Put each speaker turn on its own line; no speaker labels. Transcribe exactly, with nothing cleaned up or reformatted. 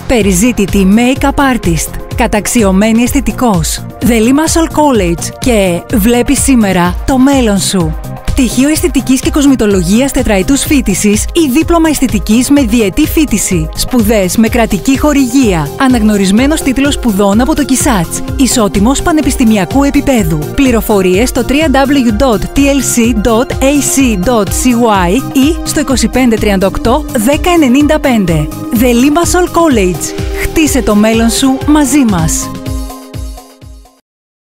Περιζήτητη make-up artist. Καταξιωμένη αισθητικός. The Limassol College και βλέπεις σήμερα το μέλλον σου. Πτυχίο αισθητικής και κοσμητολογίας τετραετούς φοιτησης ή δίπλωμα αισθητικής με διετή φοιτηση. Σπουδές με κρατική χορηγία. Αναγνωρισμένος τίτλος σπουδών από το Κισάτς. Ισότιμος πανεπιστημιακού επίπεδου. Πληροφορίες στο double-u double-u double-u dot t l c dot a c dot c y ή στο είκοσι πέντε τριάντα οκτώ δέκα ενενήντα πέντε. The Limassol College. Χτίσε το μέλλον σου μαζί μας.